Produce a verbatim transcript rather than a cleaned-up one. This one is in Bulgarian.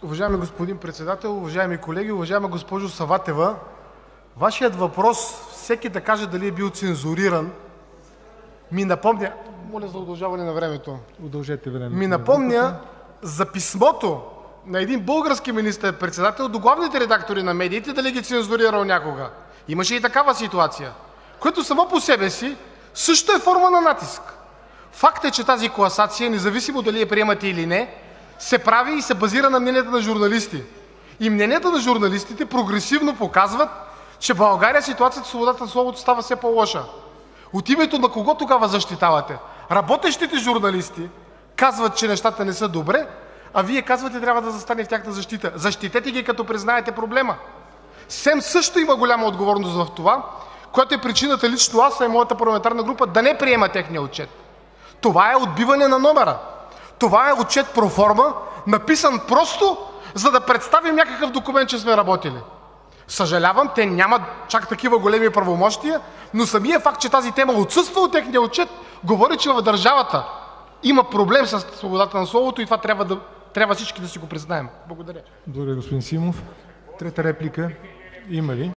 Уважаеми господин председател, уважаеми колеги, уважаема госпожо Саватева! Вашият въпрос всеки да каже дали е бил цензуриран ми напомня... Моля за удължаване на времето. Удължете времето. Ми напомня за писмото на един български министър-председател до главните редактори на медиите, дали ги цензурирал някога. Имаше и такава ситуация, което само по себе си също е форма на натиск. Факт е, че тази класация, независимо дали я приемате или не, се прави и се базира на мненията на журналисти. И мненията на журналистите прогресивно показват, че в България ситуацията с свободата на словото става все по-лоша. От името на кого тогава защитавате? Работещите журналисти казват, че нещата не са добре, а Вие казвате, трябва да застане в тяхна защита. Защитете ги, като признаете проблема. СЕМ също има голяма отговорност в това, което е причината лично аз и моята парламентарна група да не приема техния отчет. Това е отбиване на номера. Това е отчет проформа, написан просто, за да представим някакъв документ, че сме работили. Съжалявам, те нямат чак такива големи правомощия, но самия факт, че тази тема отсъства от техния отчет, говори, че в държавата има проблем с свободата на словото и това трябва, да, трябва всички да си го признаем. Благодаря. Благодаря, господин Симов. Трета реплика има ли?